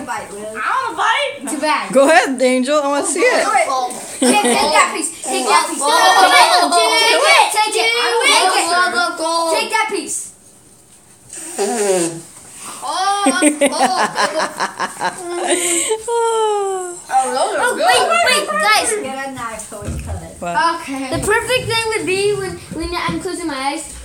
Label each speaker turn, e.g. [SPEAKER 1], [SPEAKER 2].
[SPEAKER 1] bite, Will.
[SPEAKER 2] I want to bite.
[SPEAKER 1] It's a bag.
[SPEAKER 3] Go ahead, Angel. I want to see it.
[SPEAKER 1] Take that piece. Take that piece. Take it. Take that piece.
[SPEAKER 2] Oh,
[SPEAKER 1] Wait, guys.
[SPEAKER 2] Get a knife so we cut it.
[SPEAKER 3] What?
[SPEAKER 2] Okay.
[SPEAKER 1] The perfect thing would be when I'm closing my eyes.